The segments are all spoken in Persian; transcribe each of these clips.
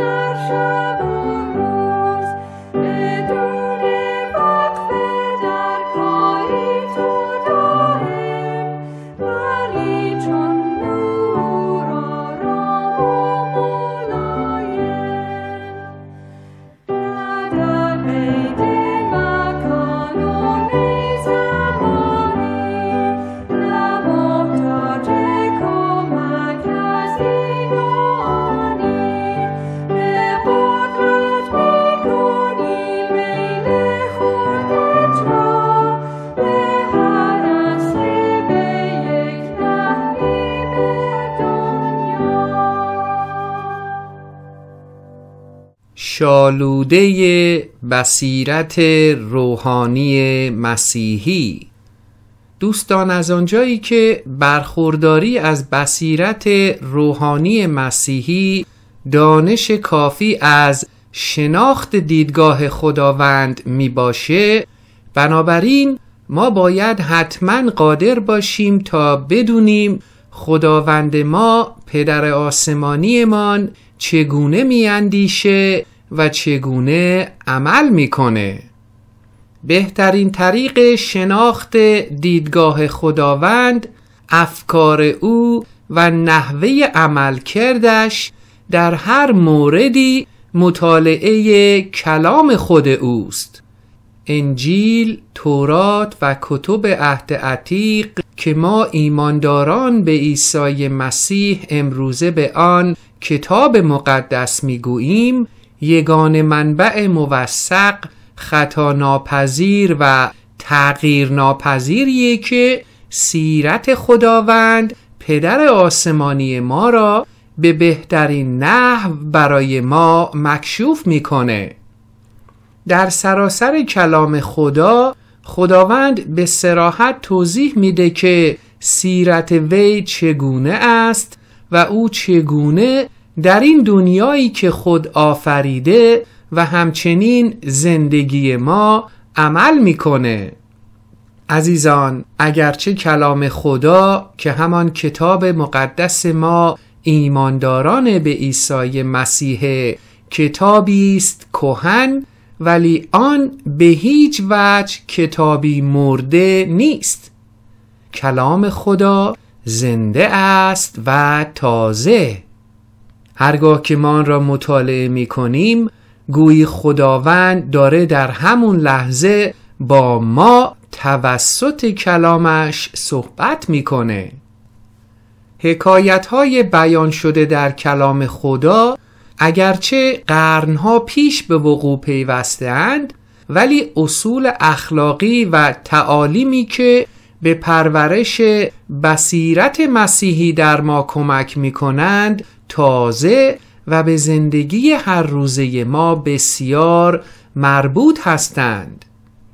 شالوده بصیرت روحانی مسیحی. دوستان، از آنجایی که برخورداری از بصیرت روحانی مسیحی دانش کافی از شناخت دیدگاه خداوند می باشه، بنابراین ما باید حتما قادر باشیم تا بدونیم خداوند ما، پدر آسمانی مان، چگونه می اندیشه و چگونه عمل میکنه. بهترین طریق شناخت دیدگاه خداوند افکار او و نحوه عمل کردش در هر موردی مطالعه کلام خود اوست. انجیل، تورات و کتب عهد عتیق که ما ایمانداران به عیسی مسیح امروزه به آن کتاب مقدس میگوییم، یگانه منبع موثق، خطا ناپذیر و تغییر ناپذیریه که سیرت خداوند پدر آسمانی ما را به بهترین نحو برای ما مکشوف میکنه. در سراسر کلام خداوند به صراحت توضیح میده که سیرت وی چگونه است و او چگونه در این دنیایی که خود آفریده و همچنین زندگی ما عمل میکنه. عزیزان، اگرچه کلام خدا که همان کتاب مقدس ما ایمانداران به عیسی مسیح کتابی است کهن، ولی آن به هیچ وجه کتابی مرده نیست. کلام خدا زنده است و تازه. هرگاه که ما آن را مطالعه می کنیم، گویی خداوند داره در همون لحظه با ما توسط کلامش صحبت میکنه. حکایت‌های بیان شده در کلام خدا اگرچه قرنها پیش به وقوع پیوسته‌اند، ولی اصول اخلاقی و تعالیمی که به پرورش بصیرت مسیحی در ما کمک میکنند تازه و به زندگی هر روزه ما بسیار مربوط هستند.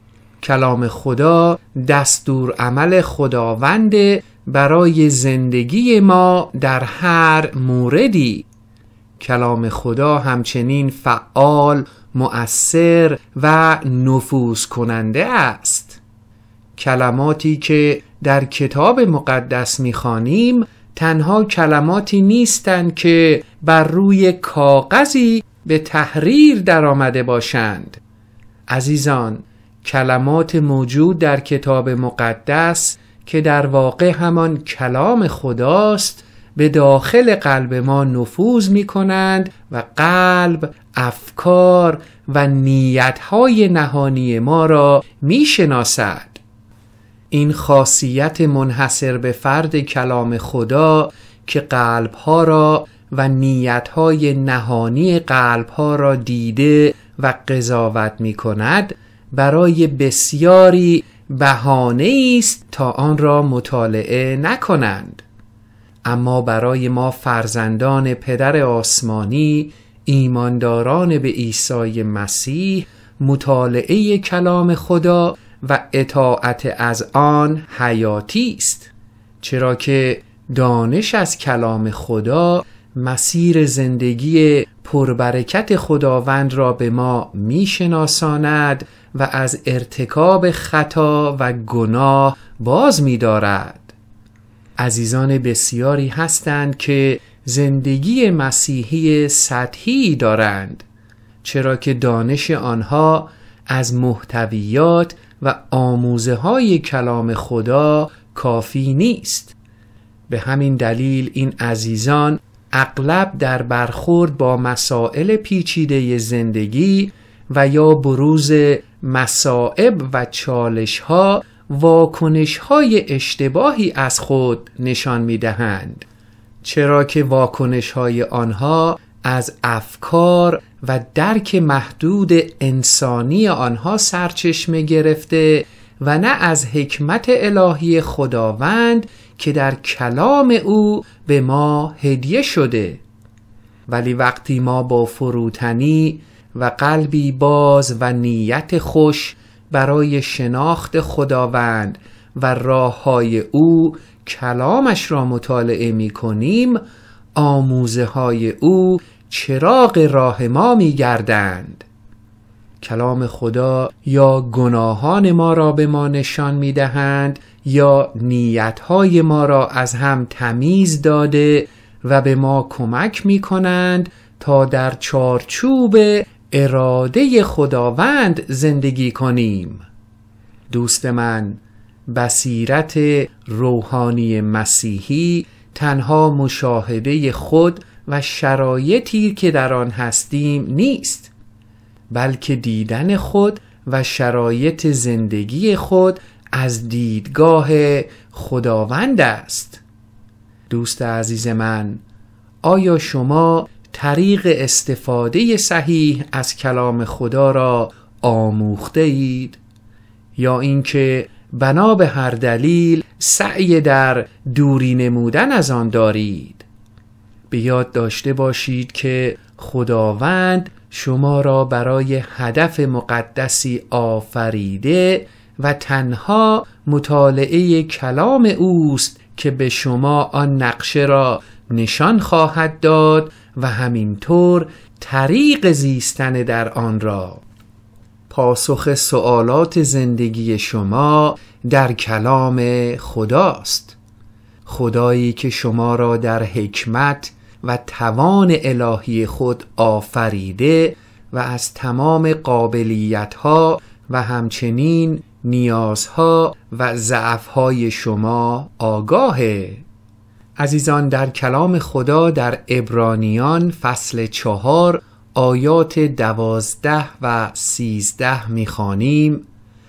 کلام خدا دستور عمل خداوند برای زندگی ما در هر موردی. کلام خدا همچنین فعال، مؤثر و نفوذ کننده است. کلماتی که در کتاب مقدس می‌خوانیم تنها کلماتی نیستند که بر روی کاغذی به تحریر درآمده باشند. عزیزان، کلمات موجود در کتاب مقدس که در واقع همان کلام خداست به داخل قلب ما نفوذ می کنند و قلب، افکار و نیتهای نهانی ما را می شناسد. این خاصیت منحصر به فرد کلام خدا که قلبها را و نیتهای نهانی قلبها را دیده و قضاوت می کند، برای بسیاری بهانه است تا آن را مطالعه نکنند. اما برای ما فرزندان پدر آسمانی، ایمانداران به عیسی مسیح، مطالعه کلام خدا و اطاعت از آن حیاتی است، چرا که دانش از کلام خدا مسیر زندگی پربرکت خداوند را به ما میشناساند و از ارتکاب خطا و گناه باز می‌دارد. عزیزان بسیاری هستند که زندگی مسیحی سطحی دارند، چرا که دانش آنها از محتویات و آموزه‌های کلام خدا کافی نیست. به همین دلیل این عزیزان اغلب در برخورد با مسائل پیچیده زندگی و یا بروز مصائب و چالش‌ها واکنش‌های اشتباهی از خود نشان می‌دهند، چرا که واکنش‌های آنها از افکار و درک محدود انسانی آنها سرچشمه گرفته و نه از حکمت الهی خداوند که در کلام او به ما هدیه شده. ولی وقتی ما با فروتنی و قلبی باز و نیت خوش برای شناخت خداوند و راه‌های او کلامش را مطالعه می‌کنیم، آموزه‌های او چراغ راه ما می‌گردند. کلام خدا یا گناهان ما را به ما نشان می‌دهند یا نیت‌های ما را از هم تمیز داده و به ما کمک می‌کنند تا در چارچوب اراده خداوند زندگی کنیم. دوست من، بصیرت روحانی مسیحی تنها مشاهده خود و شرایطی که در آن هستیم نیست، بلکه دیدن خود و شرایط زندگی خود از دیدگاه خداوند است. دوست عزیز من، آیا شما طریق استفاده صحیح از کلام خدا را آموخته اید؟ یا اینکه بنا به هر دلیل سعی در دوری نمودن از آن دارید؟ به یاد داشته باشید که خداوند شما را برای هدف مقدسی آفریده و تنها مطالعه کلام اوست که به شما آن نقشه را نشان خواهد داد و همینطور طریق زیستن در آن را. پاسخ سوالات زندگی شما در کلام خداست. خدایی که شما را در حکمت و توان الهی خود آفریده و از تمام قابلیت‌ها و همچنین نیازها و ضعف‌های شما آگاهه. عزیزان، در کلام خدا در عبرانیان فصل 4 آیات 12 و 13 می‌خوانیم: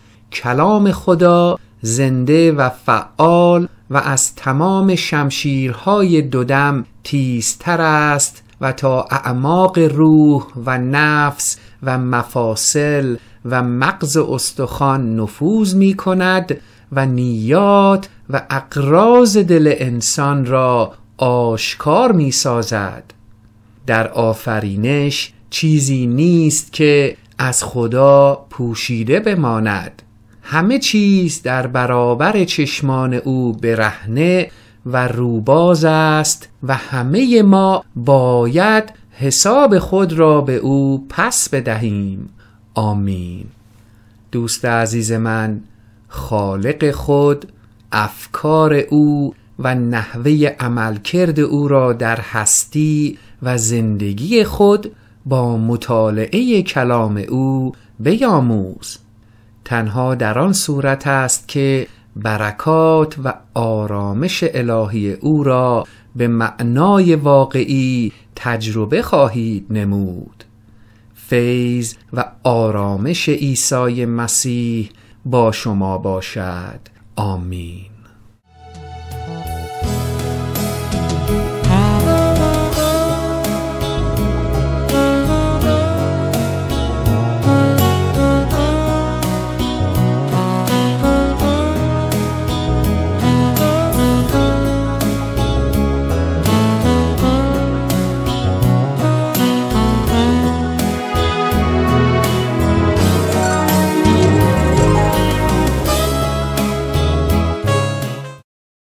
کلام خدا زنده و فعال و از تمام شمشیرهای دودم تیزتر است و تا اعماق روح و نفس و مفاصل و مغز استخوان نفوذ می کند و نیات و اغراض دل انسان را آشکار می سازد. در آفرینش چیزی نیست که از خدا پوشیده بماند. همه چیز در برابر چشمان او برهنه و روباز است و همه ما باید حساب خود را به او پس بدهیم. آمین. دوست عزیز من، خالق خود افکار او و نحوه عملکرد او را در هستی و زندگی خود با مطالعه کلام او بیاموز. تنها در آن صورت است که برکات و آرامش الهی او را به معنای واقعی تجربه خواهید نمود. فیض و آرامش عیسی مسیح با شما باشد. آمین.